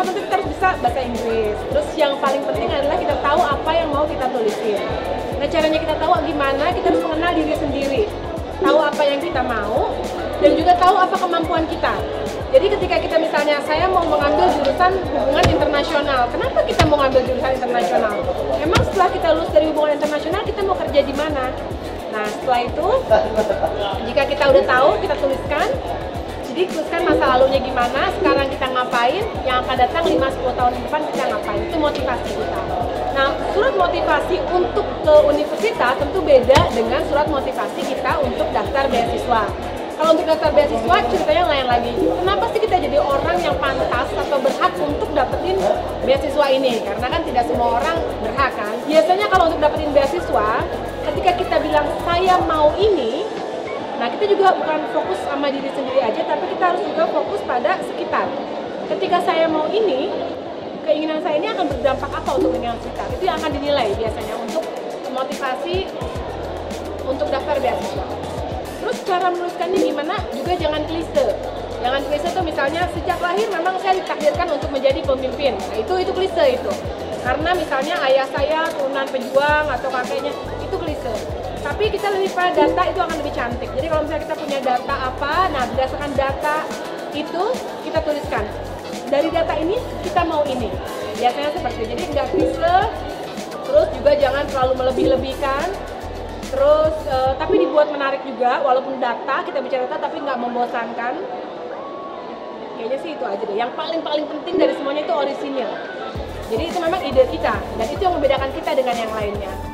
pertama tentu kita harus bisa bahasa Inggris. Terus yang paling penting adalah kita tahu apa yang mau kita tulisin. Nah, caranya kita tahu gimana, kita harus mengenal diri sendiri. Tahu apa yang kita mau, dan juga tahu apa kemampuan kita. Jadi ketika kita misalnya, saya mau mengambil jurusan hubungan internasional. Kenapa kita mau ngambil jurusan internasional? Emang setelah kita lulus dari hubungan internasional, kita mau kerja di mana? Nah, setelah itu, jika kita udah tahu, kita tuliskan. Jadi tuliskan masa lalunya gimana, sekarang kita ngapain, yang akan datang 5-10 tahun ke depan kita ngapain. Itu motivasi kita. Nah, surat motivasi untuk ke universitas tentu beda dengan surat motivasi kita untuk daftar beasiswa. Kalau untuk daftar beasiswa ceritanya lain lagi. Kenapa sih kita jadi orang yang pantas atau berhak untuk dapetin beasiswa ini? Karena kan tidak semua orang berhak kan. Biasanya kalau untuk dapetin beasiswa, ketika kita bilang saya mau ini, nah kita juga bukan fokus sama diri sendiri aja, tapi kita harus juga fokus pada sekitar. Ketika saya mau ini, keinginan saya ini akan berdampak apa untuk lingkungan sekitar? Itu yang akan dinilai biasanya untuk motivasi untuk daftar beasiswa. Terus cara menuliskannya gimana? Juga jangan klise. Jangan klise tuh misalnya sejak lahir memang saya ditakdirkan untuk menjadi pemimpin. Nah itu klise itu. Karena misalnya ayah saya turunan pejuang atau kakeknya, itu klise. Tapi kita lebih pada data itu akan lebih cantik. Jadi kalau misalnya kita punya data apa, nah berdasarkan data itu kita tuliskan. Dari data ini kita mau ini. Biasanya seperti itu. Jadi nggak klise. Terus juga jangan terlalu melebih-lebihkan. Terus, tapi dibuat menarik juga, walaupun data, kita bicara data tapi nggak membosankan. Kayaknya sih itu aja deh. Yang paling penting dari semuanya itu orisinil. Jadi itu memang ide kita, dan itu yang membedakan kita dengan yang lainnya.